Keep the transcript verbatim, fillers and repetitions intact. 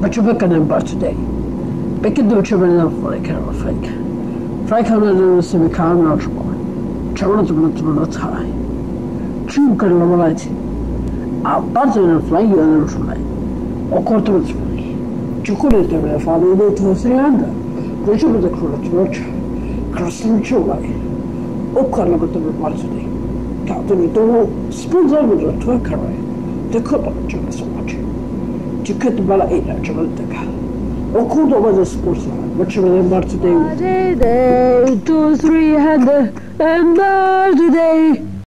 But you're back in bar today. Back in the children of like a Frank. Frank has a car not one. Children to not high. Two can normalize. A button and flying on the fly. Or quarter of fly. Chocolate and father to say under. The children of the church. Crossing Chulai. O Carlo to the bar today. Captain Dodo, spoons over to a car. The cup of the so much. You cut the bala eight at Jamaica. Or could over the sports line, but you remember today. Day, day, two, three, and and today.